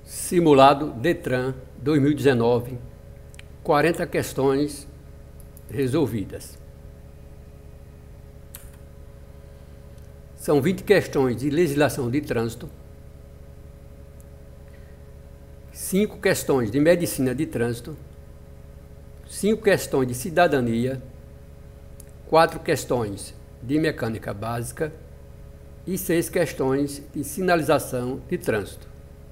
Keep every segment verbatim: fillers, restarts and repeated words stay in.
Simulado DETRAN dois mil e dezenove, quarenta questões resolvidas. São vinte questões de legislação de trânsito, cinco questões de medicina de trânsito, cinco questões de cidadania, quatro questões de mecânica básica e seis questões de sinalização de trânsito.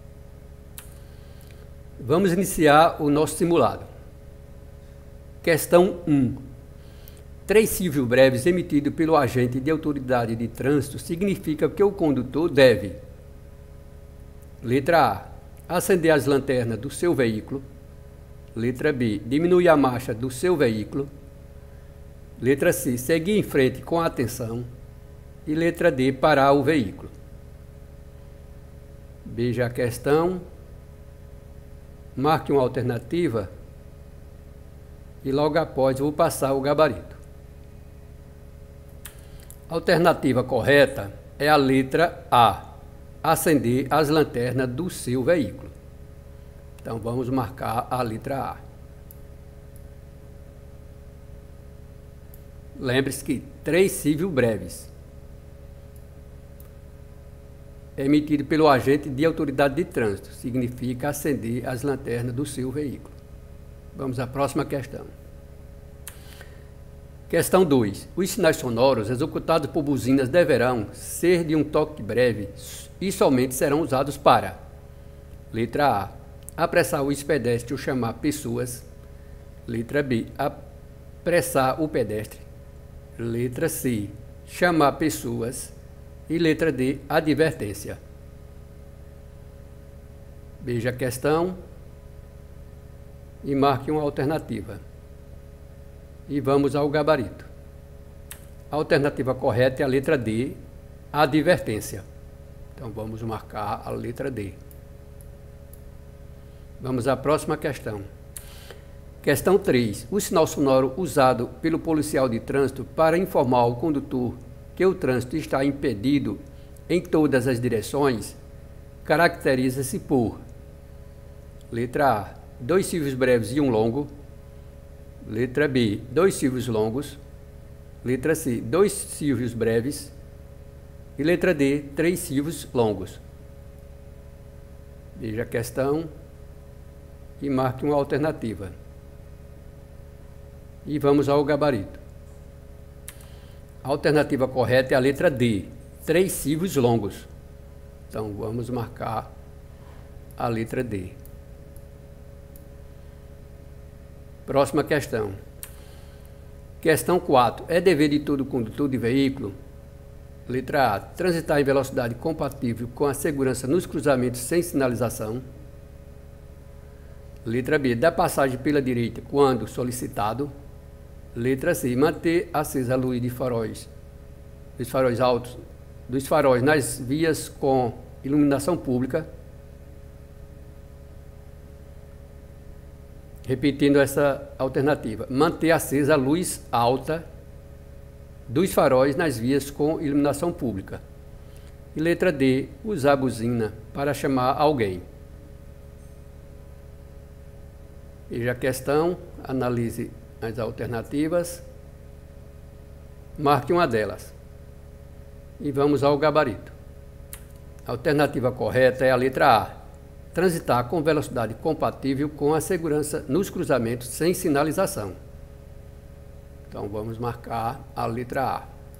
Vamos iniciar o nosso simulado. Questão um. Três civil breves emitido pelo agente de autoridade de trânsito significa que o condutor deve: letra A, acender as lanternas do seu veículo. Letra B, diminuir a marcha do seu veículo. Letra C, seguir em frente com atenção. E letra D, parar o veículo. Veja a questão. Marque uma alternativa e logo após eu vou passar o gabarito. A alternativa correta é a letra A, acender as lanternas do seu veículo. Então vamos marcar a letra A. Lembre-se que três civil breves emitido pelo agente de autoridade de trânsito significa acender as lanternas do seu veículo. Vamos à próxima questão. Questão dois. Os sinais sonoros executados por buzinas deverão ser de um toque breve e somente serão usados para: letra A, apressar os pedestres ou chamar pessoas. Letra B, apressar o pedestre. Letra C, chamar pessoas. E letra D, advertência. Veja a questão e marque uma alternativa. E vamos ao gabarito. A alternativa correta é a letra D, advertência. Então vamos marcar a letra D. Vamos à próxima questão. Questão três. O sinal sonoro usado pelo policial de trânsito para informar ao condutor que o trânsito está impedido em todas as direções, caracteriza-se por: letra A, dois cívios breves e um longo. Letra B, dois cívios longos. Letra C, dois cívios breves. E letra D, três cívios longos. Veja a questão e marque uma alternativa. E vamos ao gabarito. A alternativa correta é a letra D, três cívios longos. Então, vamos marcar a letra D. Próxima questão. Questão quatro. É dever de todo condutor de veículo: letra A, transitar em velocidade compatível com a segurança nos cruzamentos sem sinalização. Letra B, dar passagem pela direita quando solicitado. Letra C, manter acesa a luz de faróis, dos faróis altos, dos faróis nas vias com iluminação pública. Repetindo essa alternativa: manter acesa a luz alta dos faróis nas vias com iluminação pública. E letra D, usar a buzina para chamar alguém. Veja a questão, analise as alternativas, marque uma delas e vamos ao gabarito. A alternativa correta é a letra A, transitar com velocidade compatível com a segurança nos cruzamentos sem sinalização. Então vamos marcar a letra A.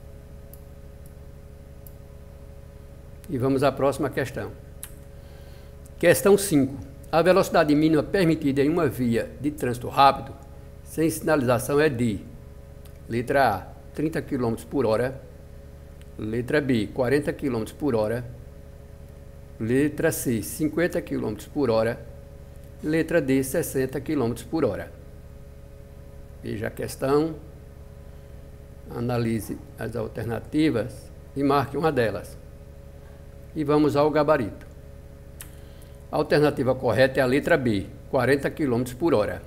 E vamos à próxima questão. Questão cinco. A velocidade mínima permitida em uma via de trânsito rápido sem sinalização é de: letra A, trinta quilômetros por hora. Letra B, quarenta quilômetros por hora. Letra C, cinquenta quilômetros por hora. Letra D, sessenta quilômetros por hora. Veja a questão, analise as alternativas e marque uma delas. E vamos ao gabarito. A alternativa correta é a letra B, quarenta quilômetros por hora.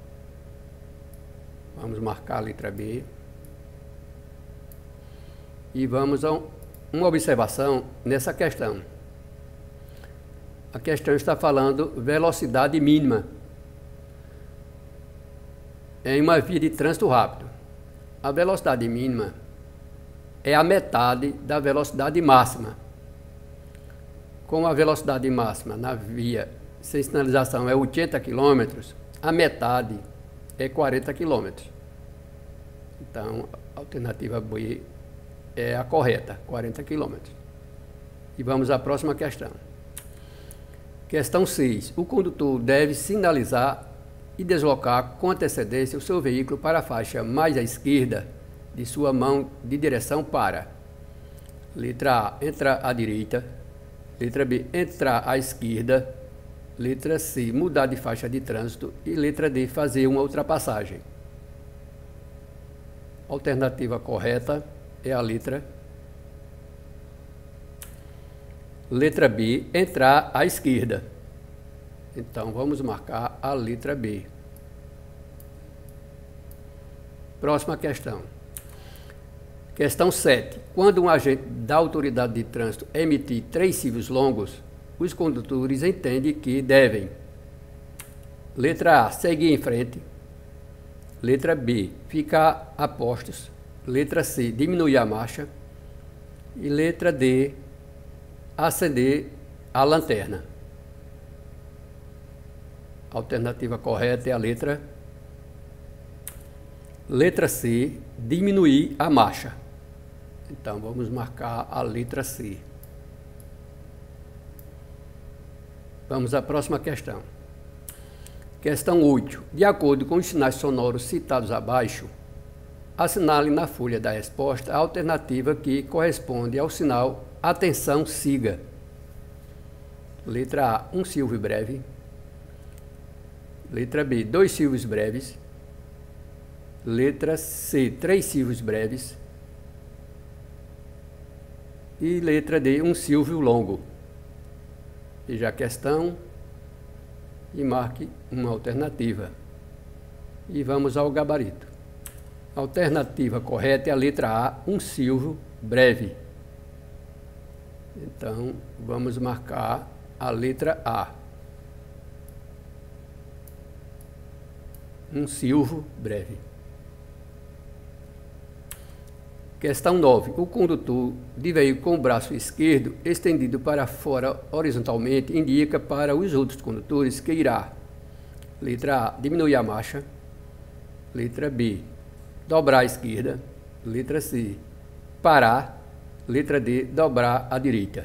Vamos marcar a letra B. E vamos a uma observação nessa questão. A questão está falando velocidade mínima em uma via de trânsito rápido. A velocidade mínima é a metade da velocidade máxima. Como a velocidade máxima na via sem sinalização é oitenta quilômetros, a metade é quarenta quilômetros. Então, a alternativa B é a correta, quarenta quilômetros. E vamos à próxima questão. Questão seis. O condutor deve sinalizar e deslocar com antecedência o seu veículo para a faixa mais à esquerda de sua mão de direção para: letra A, entrar à direita; letra B, entrar à esquerda; letra C, mudar de faixa de trânsito; e letra D, fazer uma ultrapassagem. A alternativa correta é a letra Letra B, entrar à esquerda. Então, vamos marcar a letra B. Próxima questão. Questão sete. Quando um agente da autoridade de trânsito emitir três cívios longos, os condutores entendem que devem: letra A, seguir em frente; letra B, ficar a postos; letra C, diminuir a marcha; e letra D, acender a lanterna. A alternativa correta é a letra Letra C, diminuir a marcha. Então, vamos marcar a letra C. Vamos à próxima questão. Questão oito. De acordo com os sinais sonoros citados abaixo, assinale na folha da resposta a alternativa que corresponde ao sinal atenção, siga. Letra A, um silvo breve. Letra B, dois silvos breves. Letra C, três silvos breves. E letra D, um silvio longo. Veja a questão e marque uma alternativa. E vamos ao gabarito. A alternativa correta é a letra A, um silvio breve. Então, vamos marcar a letra A. Um silvo breve. Questão nove. O condutor de veículo com o braço esquerdo estendido para fora horizontalmente indica para os outros condutores que irá: letra A, diminuir a marcha. Letra B, dobrar à esquerda. Letra C, parar. Letra D, dobrar à direita.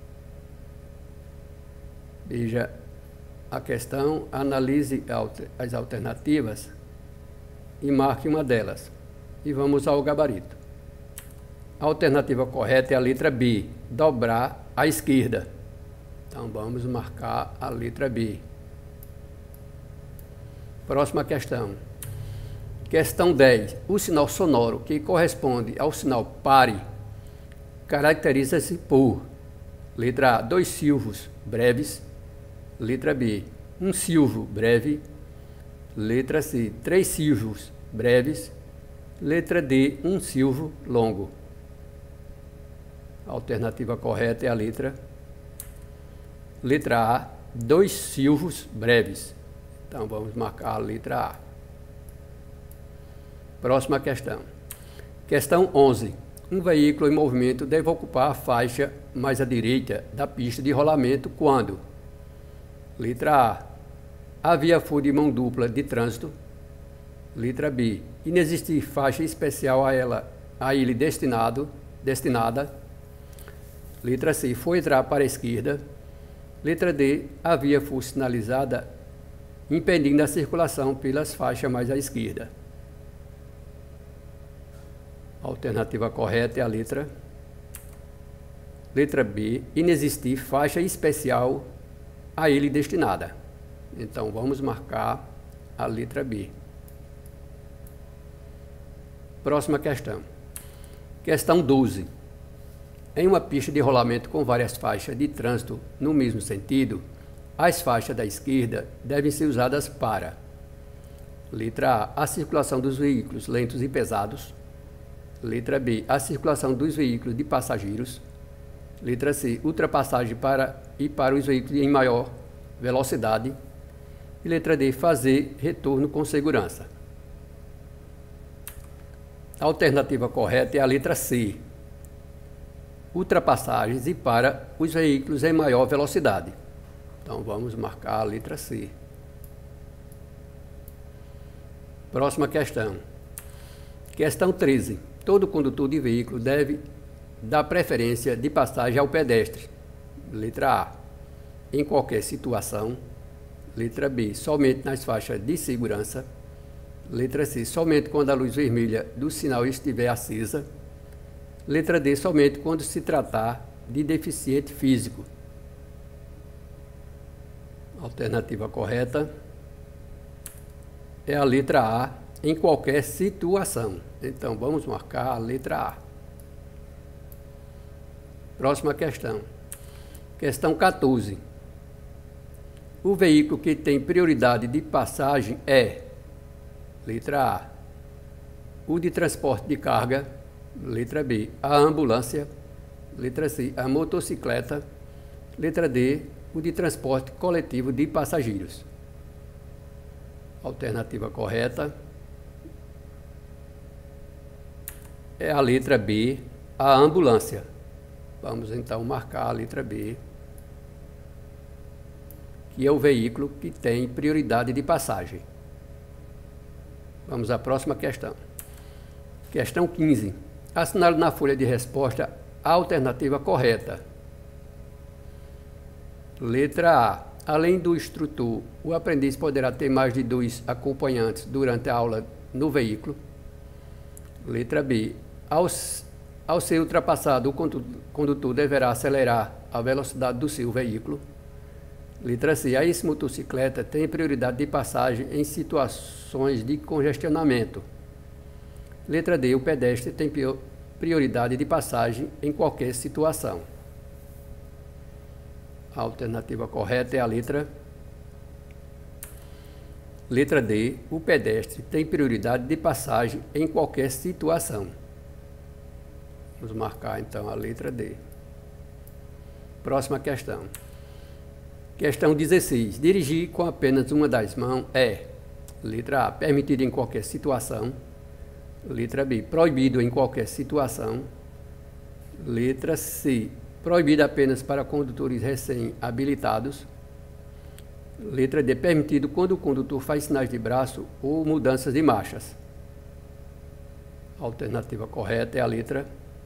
Veja a questão, analise as alternativas e marque uma delas. E vamos ao gabarito. A alternativa correta é a letra B, dobrar à esquerda. Então, vamos marcar a letra B. Próxima questão. Questão dez. O sinal sonoro que corresponde ao sinal pare caracteriza-se por: letra A, dois silvos breves. Letra B, um silvo breve. Letra C, três silvos breves. Letra D, um silvo longo. A alternativa correta é a letra Letra A, dois silvos breves. Então, vamos marcar a letra A. Próxima questão. Questão onze. Um veículo em movimento deve ocupar a faixa mais à direita da pista de rolamento quando: letra A, a via for de mão dupla de trânsito. Letra B, inexistir faixa especial a ela a ele destinado, destinada. Letra C, for entrar para a esquerda. Letra D, a via for sinalizada impedindo a circulação pelas faixas mais à esquerda. A alternativa correta é a letra Letra B, inexistir faixa especial a ele destinada. Então, vamos marcar a letra B. Próxima questão. Questão doze. Em uma pista de rolamento com várias faixas de trânsito no mesmo sentido, as faixas da esquerda devem ser usadas para: letra A, a circulação dos veículos lentos e pesados. Letra B, a circulação dos veículos de passageiros. Letra C, ultrapassagem para e para os veículos em maior velocidade. E letra D, fazer retorno com segurança. A alternativa correta é a letra C, ultrapassagens e para os veículos em maior velocidade. Então vamos marcar a letra C. Próxima questão. Questão treze. Todo condutor de veículo deve dar preferência de passagem ao pedestre. Letra A, em qualquer situação. Letra B, somente nas faixas de segurança. Letra C, somente quando a luz vermelha do sinal estiver acesa. Letra D, somente quando se tratar de deficiente físico. Alternativa correta é a letra A, em qualquer situação. Então, vamos marcar a letra A. Próxima questão. Questão quatorze. O veículo que tem prioridade de passagem é: letra A, o de transporte de carga. Letra B, a ambulância. Letra C, a motocicleta. Letra D, o de transporte coletivo de passageiros. Alternativa correta é a letra B, a ambulância. Vamos então marcar a letra B, que é o veículo que tem prioridade de passagem. Vamos à próxima questão. Questão quinze. Assinale na folha de resposta a alternativa correta. Letra A. Além do instrutor, o aprendiz poderá ter mais de dois acompanhantes durante a aula no veículo. Letra B. Ao, ao ser ultrapassado, o condutor deverá acelerar a velocidade do seu veículo. Letra C. A ex-motocicleta tem prioridade de passagem em situações de congestionamento. Letra D. O pedestre tem prioridade de passagem em qualquer situação. A alternativa correta é a letra Letra D. O pedestre tem prioridade de passagem em qualquer situação. Vamos marcar então a letra D. Próxima questão. Questão dezesseis. Dirigir com apenas uma das mãos é: letra A, permitido em qualquer situação. Letra B, proibido em qualquer situação. Letra C, proibido apenas para condutores recém-habilitados. Letra D, permitido quando o condutor faz sinais de braço ou mudanças de marchas. A alternativa correta é a letra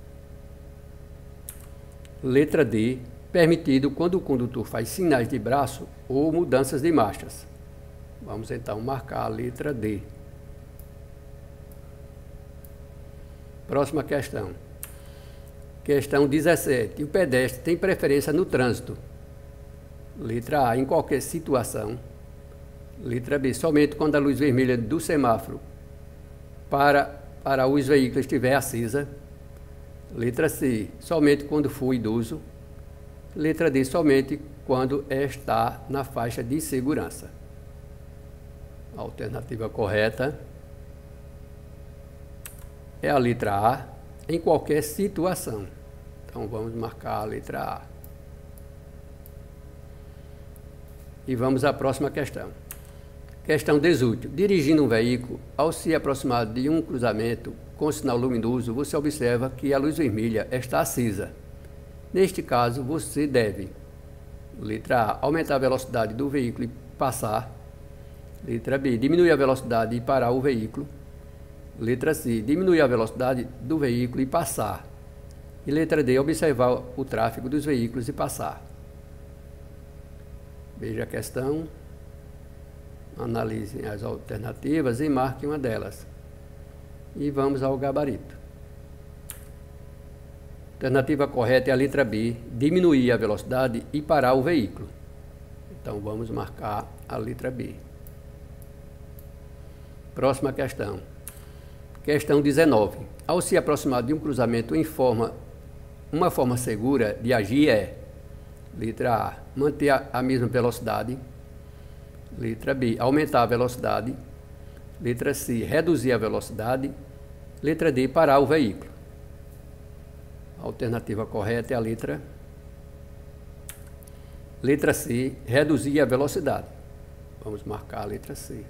Letra D, permitido quando o condutor faz sinais de braço ou mudanças de marchas. Vamos então marcar a letra D. Próxima questão. Questão dezessete. O pedestre tem preferência no trânsito. Letra A, em qualquer situação. Letra B, somente quando a luz vermelha do semáforo para, para os veículos estiver acesa. Letra C, somente quando for idoso. Letra D, somente quando está na faixa de segurança. A alternativa correta é a letra A, em qualquer situação. Então vamos marcar a letra A. E vamos à próxima questão. Questão dezoito. Dirigindo um veículo, ao se aproximar de um cruzamento com sinal luminoso, você observa que a luz vermelha está acesa. Neste caso, você deve: letra A, aumentar a velocidade do veículo e passar. Letra B, diminuir a velocidade e parar o veículo. Letra C, diminuir a velocidade do veículo e passar. E letra D, observar o tráfego dos veículos e passar. Veja a questão, analisem as alternativas e marquem uma delas. E vamos ao gabarito. A alternativa correta é a letra B, diminuir a velocidade e parar o veículo. Então vamos marcar a letra B. Próxima questão. Questão dezenove. Ao se aproximar de um cruzamento em forma, uma forma segura de agir é: letra A, manter a, a mesma velocidade. Letra B, aumentar a velocidade. Letra C, reduzir a velocidade. Letra D, parar o veículo. A alternativa correta é a letra Letra C, reduzir a velocidade. Vamos marcar a letra C.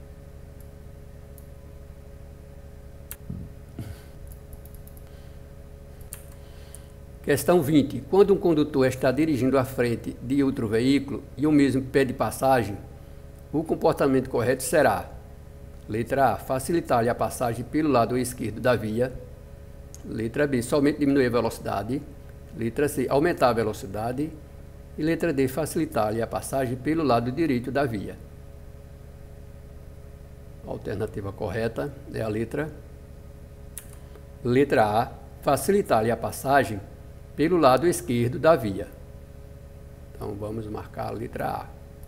Questão vinte. Quando um condutor está dirigindo à frente de outro veículo e o mesmo pede passagem, o comportamento correto será: letra A, facilitar-lhe a passagem pelo lado esquerdo da via. Letra B, somente diminuir a velocidade. Letra C, aumentar a velocidade. E letra D, facilitar-lhe a passagem pelo lado direito da via. A alternativa correta é a letra Letra A, facilitar-lhe a passagem pelo lado esquerdo da via. Então vamos marcar a letra A.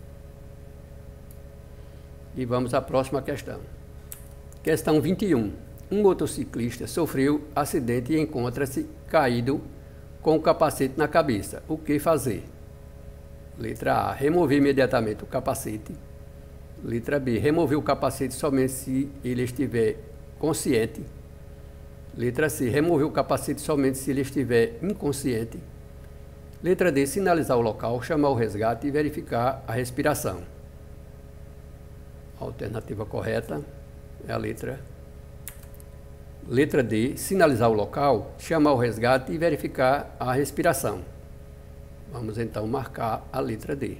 E vamos à próxima questão. Questão vinte e um. Um motociclista sofreu acidente e encontra-se caído com o capacete na cabeça. O que fazer? Letra A, remover imediatamente o capacete. Letra B, remover o capacete somente se ele estiver consciente. Letra C, remover o capacete somente se ele estiver inconsciente. Letra D, sinalizar o local, chamar o resgate e verificar a respiração. A alternativa correta é a letra Letra D, sinalizar o local, chamar o resgate e verificar a respiração. Vamos então marcar a letra D.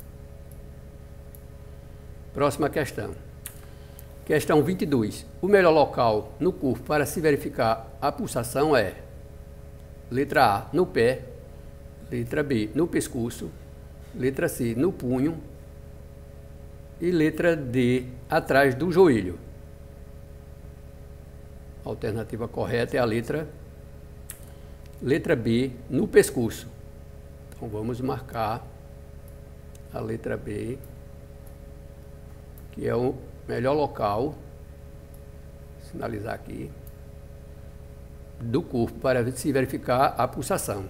Próxima questão. Questão vinte e dois. O melhor local no corpo para se verificar a pulsação é: letra A, no pé. Letra B, no pescoço. Letra C, no punho. E letra D, atrás do joelho. A alternativa correta é a letra Letra B, no pescoço. Então vamos marcar a letra B, que é o melhor local, sinalizar aqui, do corpo para se verificar a pulsação.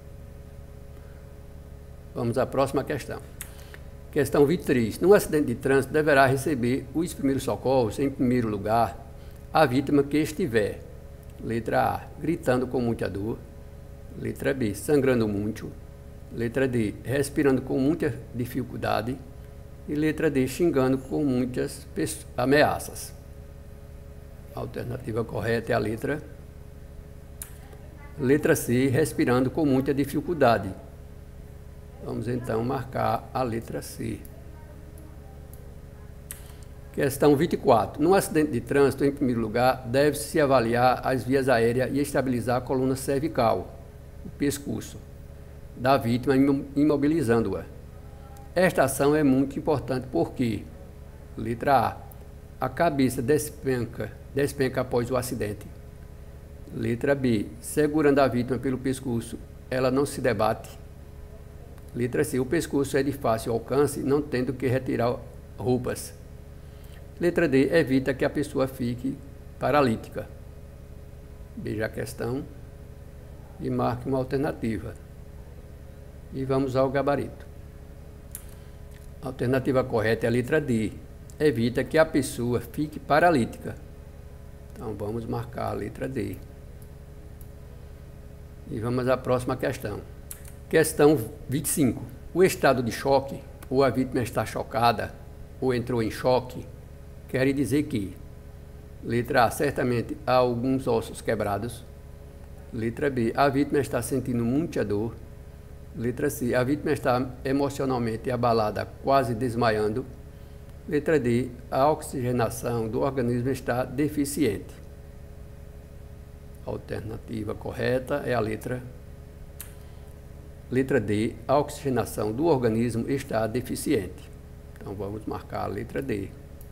Vamos à próxima questão. Questão vinte e três. Num acidente de trânsito, deverá receber os primeiros socorros, em primeiro lugar, a vítima que estiver: letra A, gritando com muita dor. Letra B, sangrando muito. Letra D, respirando com muita dificuldade. E letra D, xingando com muitas ameaças. A alternativa correta é a letra Letra C, respirando com muita dificuldade. Vamos então marcar a letra C. Questão vinte e quatro. Num acidente de trânsito, em primeiro lugar, deve-se avaliar as vias aéreas e estabilizar a coluna cervical, o pescoço, da vítima, imobilizando-a. Esta ação é muito importante porque, letra A, a cabeça despenca, despenca após o acidente. Letra B, segurando a vítima pelo pescoço, ela não se debate. Letra C, o pescoço é de fácil alcance, não tendo que retirar roupas. Letra D, evita que a pessoa fique paralítica. Veja a questão e marque uma alternativa. E vamos ao gabarito. A alternativa correta é a letra D. Evita que a pessoa fique paralítica. Então vamos marcar a letra D. E vamos à próxima questão. Questão vinte e cinco. O estado de choque, ou a vítima está chocada, ou entrou em choque, quer dizer que: letra A, certamente há alguns ossos quebrados. Letra B, a vítima está sentindo muita dor. Letra C, a vítima está emocionalmente abalada, quase desmaiando. Letra D, a oxigenação do organismo está deficiente. A alternativa correta é a letra Letra D, a oxigenação do organismo está deficiente. Então vamos marcar a letra D.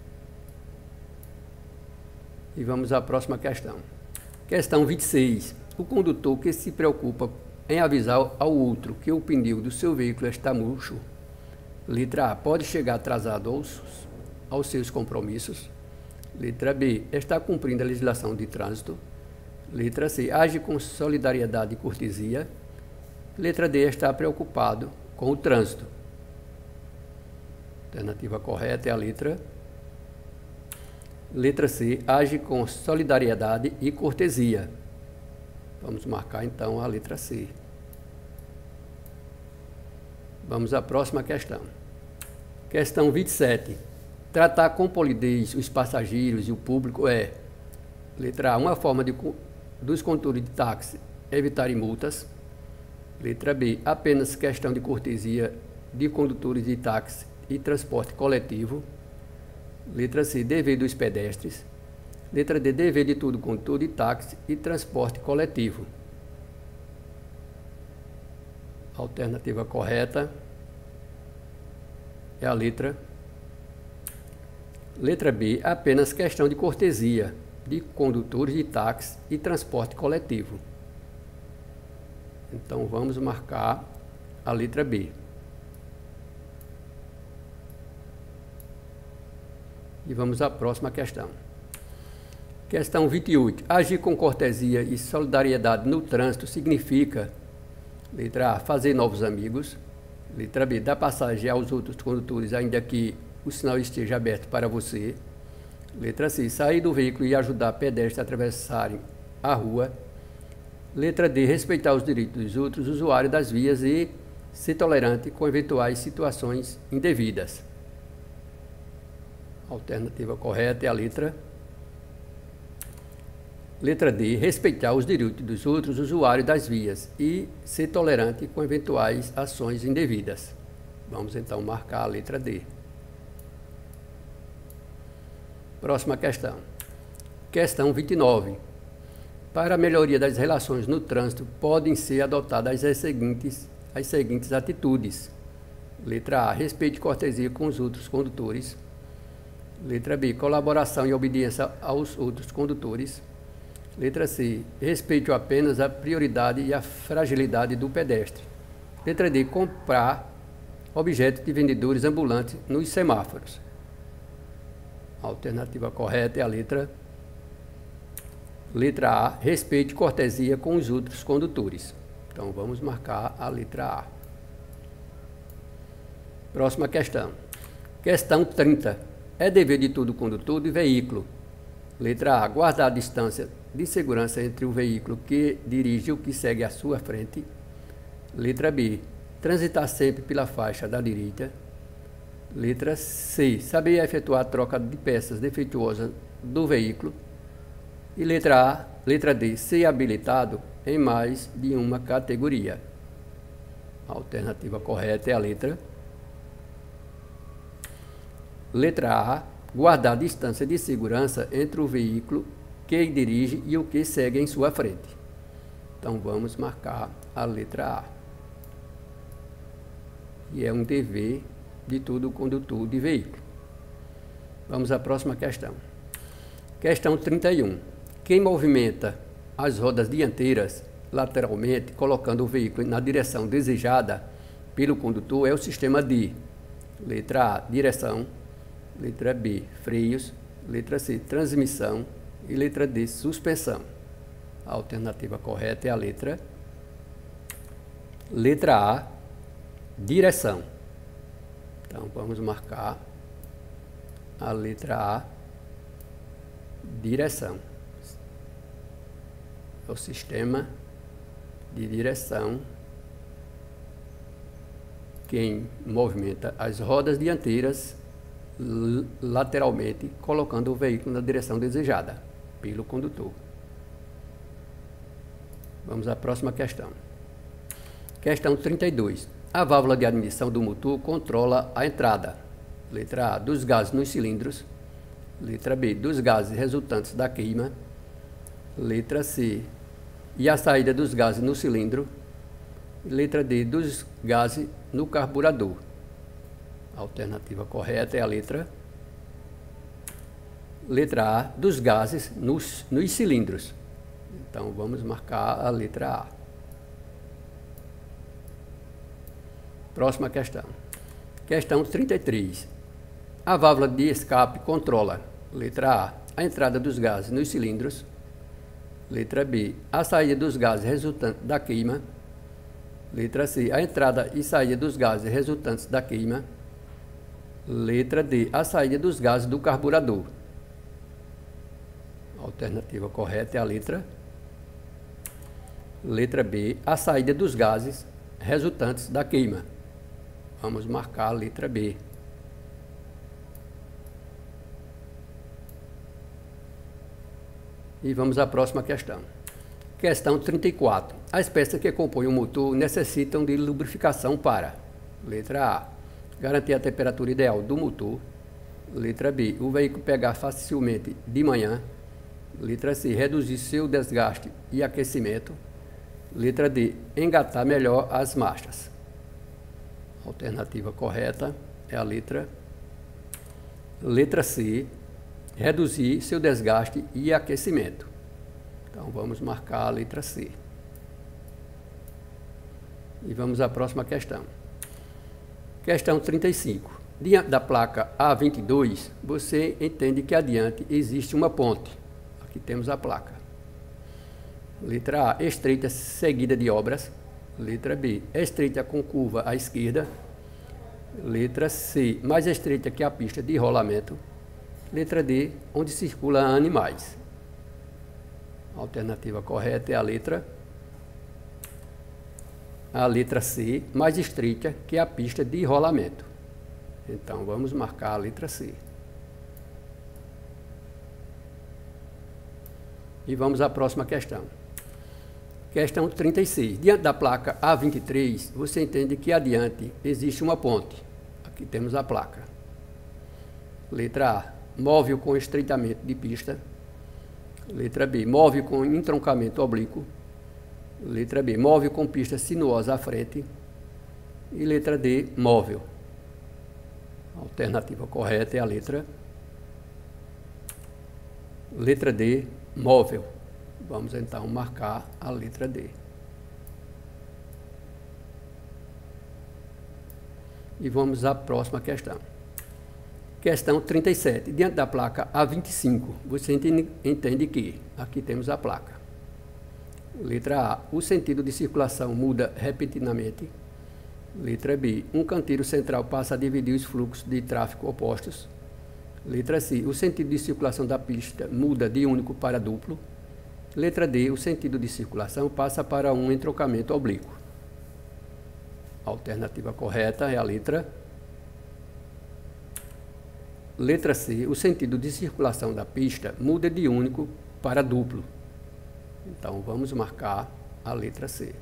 E vamos à próxima questão. Questão vinte e seis. O condutor que se preocupa em avisar ao outro que o pneu do seu veículo está murcho. Letra A, pode chegar atrasado aos, aos seus compromissos. Letra B, está cumprindo a legislação de trânsito. Letra C, age com solidariedade e cortesia. Letra D, está preocupado com o trânsito. A alternativa correta é a letra Letra C, age com solidariedade e cortesia. Vamos marcar então a letra C. Vamos à próxima questão. Questão vinte e sete. Tratar com polidez os passageiros e o público é: letra A, uma forma de, dos condutores de táxi evitarem multas. Letra B, apenas questão de cortesia de condutores de táxi e transporte coletivo. Letra C, dever dos pedestres. Letra D, dever de todo condutor de táxi e transporte coletivo. A alternativa correta é a letra Letra B, apenas questão de cortesia de condutores de táxi e transporte coletivo. Então vamos marcar a letra B. E vamos à próxima questão. Questão vinte e oito. Agir com cortesia e solidariedade no trânsito significa: letra A, fazer novos amigos. Letra B, dar passagem aos outros condutores ainda que o sinal esteja aberto para você. Letra C, sair do veículo e ajudar pedestres a atravessarem a rua. Letra D, respeitar os direitos dos outros usuários das vias e ser tolerante com eventuais situações indevidas. A alternativa correta é a letra Letra D, respeitar os direitos dos outros usuários das vias e ser tolerante com eventuais ações indevidas. Vamos então marcar a letra D. Próxima questão. Questão vinte e nove. Para a melhoria das relações no trânsito, podem ser adotadas as seguintes, as seguintes atitudes. Letra A, respeito e cortesia com os outros condutores. Letra B, colaboração e obediência aos outros condutores. Letra C, respeito apenas a prioridade e a fragilidade do pedestre. Letra D, comprar objetos de vendedores ambulantes nos semáforos. A alternativa correta é a letra Letra A, respeito e cortesia com os outros condutores. Então vamos marcar a letra A. Próxima questão. Questão trinta. É dever de todo condutor de veículo. Letra A, guardar a distância de segurança entre o veículo que dirige e o que segue à sua frente. Letra B, transitar sempre pela faixa da direita. Letra C, saber efetuar a troca de peças defeituosas do veículo. E letra A, letra D, ser habilitado em mais de uma categoria. A alternativa correta é a letra Letra A, guardar a distância de segurança entre o veículo que dirige e o que segue em sua frente. Então vamos marcar a letra A. E é um dever de todo condutor de veículo. Vamos à próxima questão. Questão trinta e um. Quem movimenta as rodas dianteiras lateralmente, colocando o veículo na direção desejada pelo condutor, é o sistema D. Letra A, direção. Letra B, freios. Letra C, transmissão. E letra D, suspensão. A alternativa correta é a letra Letra A, direção. Então vamos marcar a letra A, direção. É o sistema de direção quem movimenta as rodas dianteiras lateralmente, colocando o veículo na direção desejada pelo condutor. Vamos à próxima questão. Questão trinta e dois. A válvula de admissão do motor controla a entrada. Letra A, dos gases nos cilindros. Letra B, dos gases resultantes da queima. Letra C, e a saída dos gases no cilindro. Letra D, dos gases no carburador. A alternativa correta é a letra Letra A, dos gases nos, nos cilindros. Então vamos marcar a letra A. Próxima questão. Questão trinta e três. A válvula de escape controla, letra A, a entrada dos gases nos cilindros. Letra B, a saída dos gases resultantes da queima. Letra C, a entrada e saída dos gases resultantes da queima. Letra D, a saída dos gases do carburador. A alternativa correta é a letra Letra B, a saída dos gases resultantes da queima. Vamos marcar a letra B. E vamos à próxima questão. Questão trinta e quatro. As peças que compõem o motor necessitam de lubrificação para: letra A, garantir a temperatura ideal do motor. Letra B, o veículo pegar facilmente de manhã. Letra C, reduzir seu desgaste e aquecimento. Letra D, engatar melhor as marchas. A alternativa correta é a letra Letra C, reduzir seu desgaste e aquecimento. Então, vamos marcar a letra C. E vamos à próxima questão. Questão trinta e cinco. Diante da placa A vinte e dois, você entende que adiante existe uma ponte. Aqui temos a placa. Letra A, estreita seguida de obras. Letra B, estreita com curva à esquerda. Letra C, mais estreita que a pista de rolamento. Letra D, onde circulam animais. A alternativa correta é a letra a letra C, mais estreita que a pista de rolamento. Então, vamos marcar a letra C. E vamos à próxima questão. Questão trinta e seis. Diante da placa A vinte e três, você entende que adiante existe uma ponte. Aqui temos a placa. Letra A, móvel com estreitamento de pista. Letra B, móvel com entroncamento oblíquo. Letra B, móvel com pista sinuosa à frente. E letra D, móvel. A alternativa correta é a letra Letra D, móvel. Vamos então marcar a letra D. E vamos à próxima questão. Questão trinta e sete. Diante da placa A vinte e cinco, você entende, entende que aqui temos a placa. Letra A, o sentido de circulação muda repentinamente. Letra B, um canteiro central passa a dividir os fluxos de tráfego opostos. Letra C, o sentido de circulação da pista muda de único para duplo. Letra D, o sentido de circulação passa para um entroncamento oblíquo. A alternativa correta é a letra Letra C, o sentido de circulação da pista muda de único para duplo. Então, vamos marcar a letra C.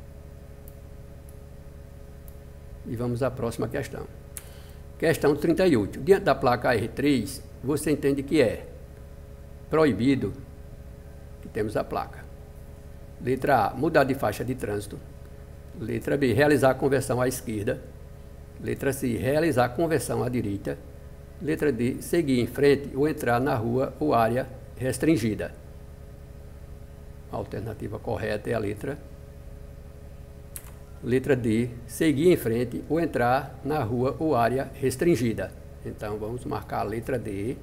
E vamos à próxima questão. Questão trinta e oito. Diante da placa R três, você entende que é proibido, que temos a placa. Letra A, mudar de faixa de trânsito. Letra B, realizar a conversão à esquerda. Letra C, realizar a conversão à direita. Letra D, seguir em frente ou entrar na rua ou área restringida. A alternativa correta é a letra Letra D, seguir em frente ou entrar na rua ou área restringida. Então, vamos marcar a letra D,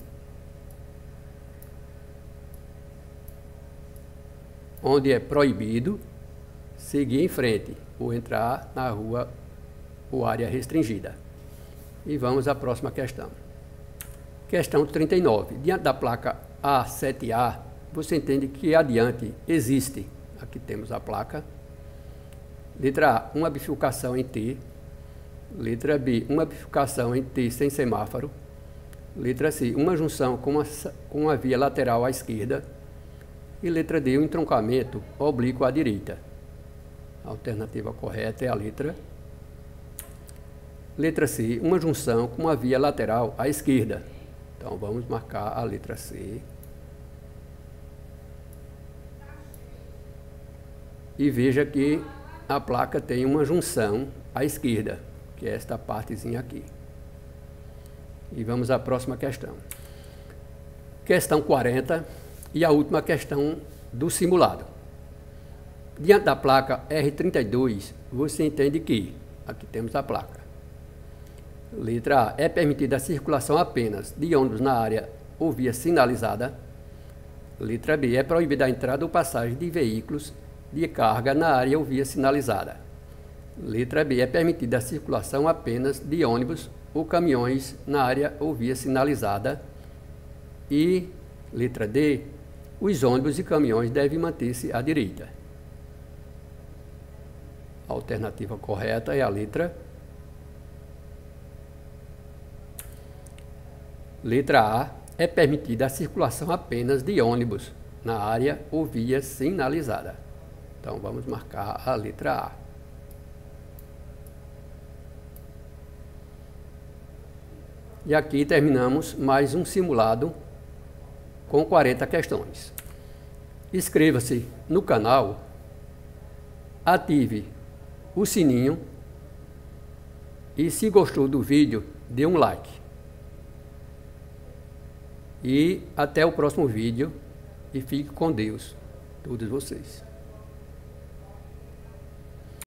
onde é proibido seguir em frente ou entrar na rua ou área restringida. E vamos à próxima questão. Questão trinta e nove. Diante da placa A sete A, você entende que adiante existe, aqui temos a placa. Letra A, uma bifurcação em T. Letra B, uma bifurcação em T sem semáforo. Letra C, uma junção com uma, com uma via lateral à esquerda. E letra D, um entroncamento oblíquo à direita. A alternativa correta é a letra Letra C, uma junção com uma via lateral à esquerda. Então, vamos marcar a letra C. E veja que a placa tem uma junção à esquerda, que é esta partezinha aqui. E vamos à próxima questão. Questão quarenta e a última questão do simulado. Diante da placa R trinta e dois, você entende que, aqui temos a placa. Letra A, é permitida a circulação apenas de ônibus na área ou via sinalizada. Letra B, é proibida a entrada ou passagem de veículos de carga na área ou via sinalizada. Letra B, é permitida a circulação apenas de ônibus ou caminhões na área ou via sinalizada. E, letra D, os ônibus e caminhões devem manter-se à direita. A alternativa correta é a letra Letra A. É permitida a circulação apenas de ônibus na área ou via sinalizada. Então, vamos marcar a letra A. E aqui terminamos mais um simulado com quarenta questões. Inscreva-se no canal, ative o sininho e, se gostou do vídeo, dê um like. E até o próximo vídeo e fique com Deus, todos vocês.